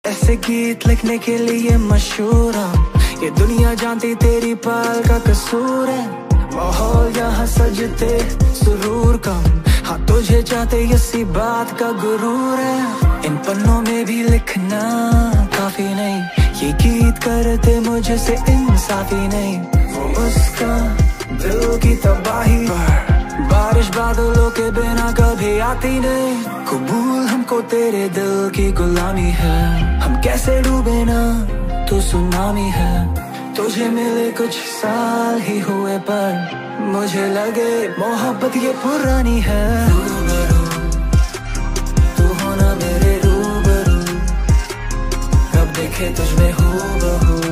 ऐसे गीत लिखने के लिए मशहूर हम, ये दुनिया जानती तेरी पाल का कसूर है। माहौल यहाँ सजते सुरूर कम, हाँ तुझे चाहते इसी बात का गुरूर है। इन पन्नों में भी लिखना काफी नहीं, ये गीत करते मुझसे इंसाफी नहीं। वो मुस्कान दिल की तबाही पर बारिश बादलों के बिना कभी आती नहीं। कबूल हमको तेरे दिल की गुलामी है, हम कैसे डूबे ना तू सुनामी है। तुझे मिले कुछ साल ही हुए पर मुझे लगे मोहब्बत ये पुरानी है। रूबरू तू होना मेरे रूबरू, कब देखे तुझ में हूबहू।